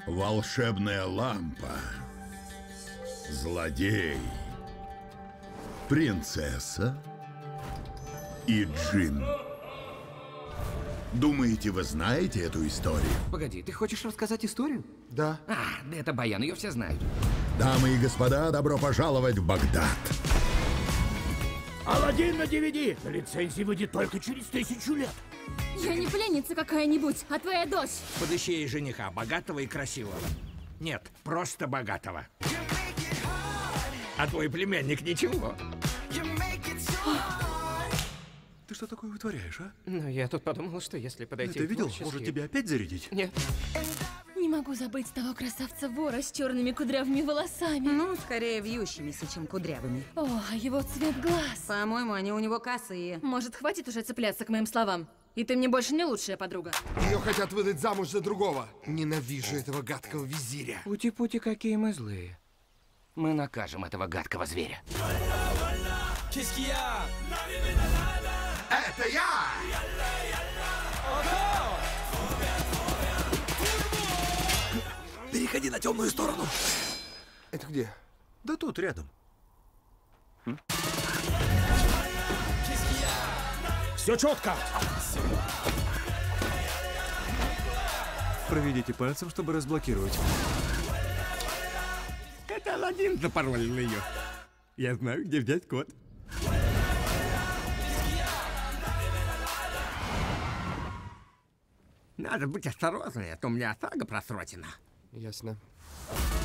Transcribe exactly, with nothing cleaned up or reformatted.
Волшебная лампа. Злодей. Принцесса. И джин. Думаете, вы знаете эту историю? Погоди, ты хочешь рассказать историю? Да. А, да это баян, ее все знают. Дамы и господа, добро пожаловать в Багдад. Аладдин на ди ви ди. На лицензии выйдет только через тысячу лет. Я не пленница какая-нибудь, а твоя дочь. Подыщи ей жениха, богатого и красивого. Нет, просто богатого. А твой племянник ничего. Ты что такое вытворяешь, а? Ну, я тут подумал, что если подойти Ты к видел? творчески- Может, тебя опять зарядить? Нет. Не могу забыть того красавца-вора с черными кудрявыми волосами. Ну, скорее вьющимися, чем кудрявыми. О, а его цвет глаз. По-моему, они у него косые. Может, хватит уже цепляться к моим словам? И ты мне больше не лучшая подруга. Ее хотят выдать замуж за другого. Ненавижу этого гадкого визиря. Пути-пути, какие мы злые. Мы накажем этого гадкого зверя. Это я! Переходи на темную сторону. Это где? Да тут, рядом. Все четко. Проведите пальцем, чтобы разблокировать. Это Аладдин запаролил ее. Я знаю, где взять код. Надо быть осторожнее, а то у меня ОСАГО просрочена. Ясно.